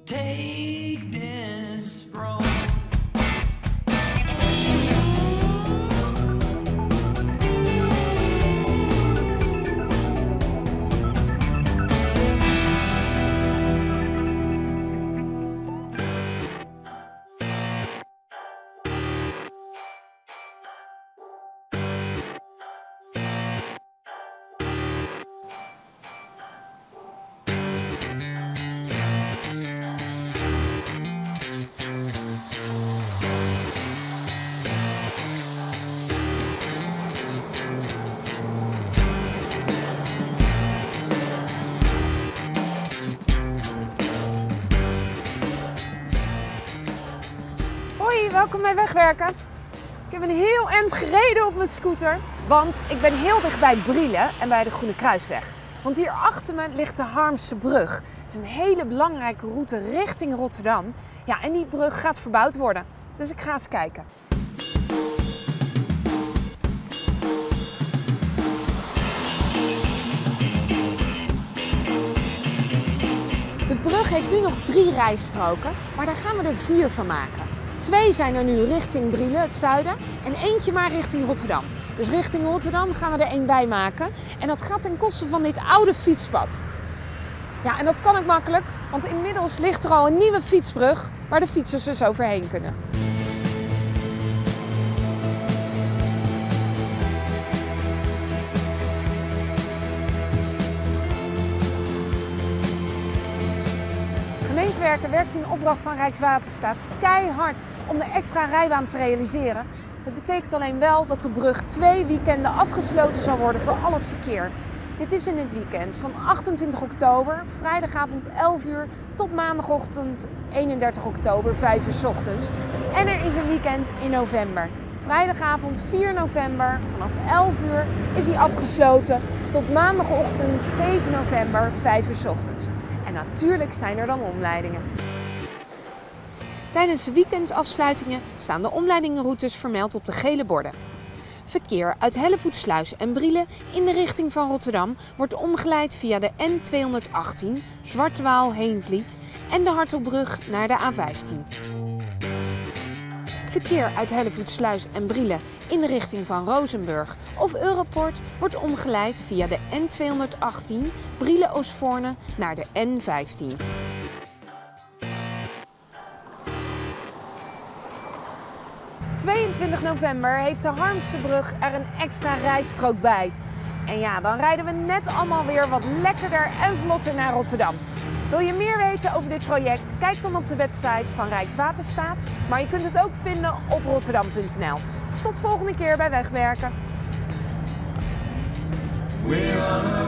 take this road. Hoi, welkom bij Wegwerken. Ik heb een heel eind gereden op mijn scooter, want ik ben heel dicht bij Brielle en bij de Groene Kruisweg. Want hier achter me ligt de Harmse Brug. Het is een hele belangrijke route richting Rotterdam. Ja, en die brug gaat verbouwd worden. Dus ik ga eens kijken. De brug heeft nu nog 3 rijstroken, maar daar gaan we er 4 van maken. 2 zijn er nu richting Brielle, het zuiden, en eentje maar richting Rotterdam. Dus richting Rotterdam gaan we er 1 bij maken. En dat gaat ten koste van dit oude fietspad. Ja, en dat kan ook makkelijk, want inmiddels ligt er al een nieuwe fietsbrug waar de fietsers dus overheen kunnen. Gemeentewerken werkt in opdracht van Rijkswaterstaat keihard om de extra rijbaan te realiseren. Het betekent alleen wel dat de brug 2 weekenden afgesloten zal worden voor al het verkeer. Dit is in het weekend van 28 oktober, vrijdagavond 11 uur, tot maandagochtend 31 oktober, 5 uur 's ochtends. En er is een weekend in november. Vrijdagavond 4 november, vanaf 11 uur is hij afgesloten tot maandagochtend 7 november, 5 uur 's ochtends. En natuurlijk zijn er dan omleidingen. Tijdens de weekendafsluitingen staan de omleidingenroutes vermeld op de gele borden. Verkeer uit Hellevoetsluis en Brielle in de richting van Rotterdam wordt omgeleid via de N218, Zwartwaal-Heenvliet en de Hartelbrug naar de A15. Verkeer uit Hellevoetsluis en Brielle in de richting van Rozenburg of Europoort wordt omgeleid via de N218 Brielle-Oostvoorne naar de N15. Op 22 november heeft de Harmse Brug er een extra rijstrook bij. En ja, dan rijden we net allemaal weer wat lekkerder en vlotter naar Rotterdam. Wil je meer weten over dit project? Kijk dan op de website van Rijkswaterstaat, maar je kunt het ook vinden op rotterdam.nl. Tot volgende keer bij Wegwerken.